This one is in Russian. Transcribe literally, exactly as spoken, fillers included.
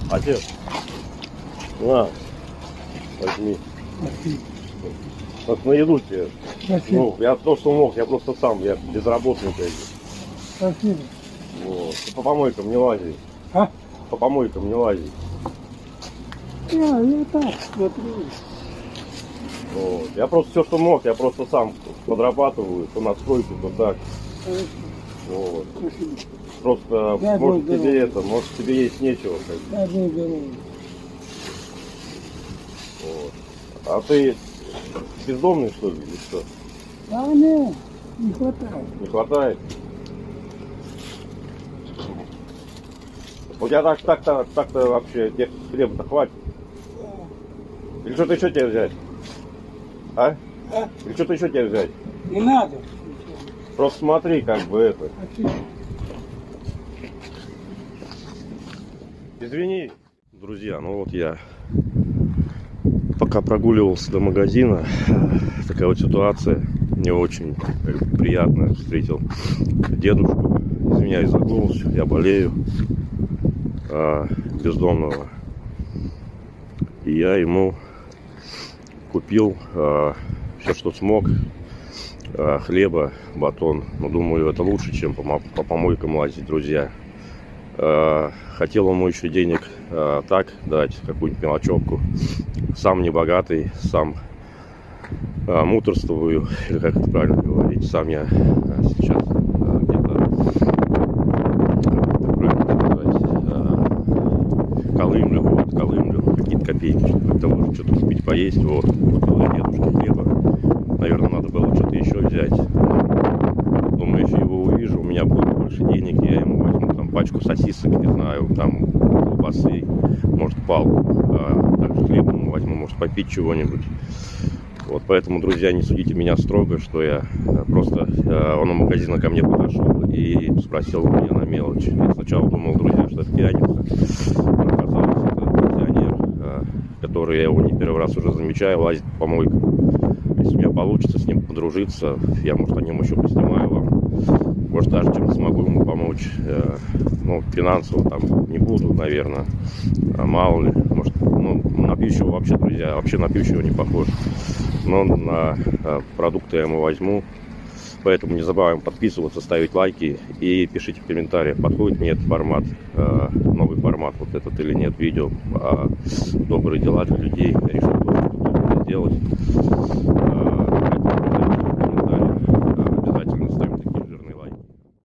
Отец, на, возьми. Спасибо. Вот на еду тебе. Спасибо. Ну, я то, что мог, я просто сам, я безработный. Спасибо. Вот. Ты по помойкам не лази. А? По помойкам не лази. Я, я так смотрю. Вот. Я просто все, что мог, я просто сам подрабатываю, то на стройке, то так. Хорошо. Вот. Спасибо. Просто, Дай может, Бог тебе здоровья. это, может, тебе есть нечего. Как бы. Дай Бог здоровья. Вот. А ты бездомный, что ли, или что? Да не, не хватает. Не хватает? У тебя так, так-то, так-то вообще тебе хлеба-то хватит? Или что-то еще тебе взять? А? А? Или что-то еще тебе взять? Не надо. Просто смотри, как бы это. Спасибо. Извини. Друзья, ну вот я пока прогуливался до магазина, такая вот ситуация не очень как бы, приятная. Встретил дедушку, извиняюсь за голос, я болею, а, бездомного. И я ему купил а, все, что смог, а, хлеба, батон. Но думаю, это лучше, чем по, по помойкам лазить, друзья. А, хотел ему еще денег а, так дать, какую-нибудь мелочевку. Сам не богатый, сам а, муторствую, или как это правильно говорить. Сам я а, сейчас а, где-то, как это правильно сказать, а, колымлю, вот, колымлю, какие-то копейки, чтобы как-то может что-то купить, поесть. Вот, купил я дедушке хлеба. Наверное, надо было что-то еще взять. Думаю, если его увижу, у меня будет больше денег, я ему возьму там пачку сосисок, не знаю, там колбасы, может палку, а также хлеб ему возьму, может попить чего-нибудь. Вот поэтому, друзья, не судите меня строго, что я просто, он у магазина ко мне подошел и спросил у меня на мелочь. Я сначала думал, друзья, что это пьяница, но оказалось, это пенсионер, который, я его не первый раз уже замечаю, лазит по помойкам. Если у меня получится с ним подружиться, я, может, о нем еще поснимаю вам. Может, даже чем-то смогу ему помочь. Ну, финансово там не буду, наверное. А мало ли. Может, ну, на пьющего вообще, друзья, вообще на пьющего не похож. Но на продукты я ему возьму. Поэтому не забываем подписываться, ставить лайки и пишите в комментариях, подходит мне этот формат, новый формат вот этот или нет, видео. Добрые дела для людей. Я решил тоже что-то сделать.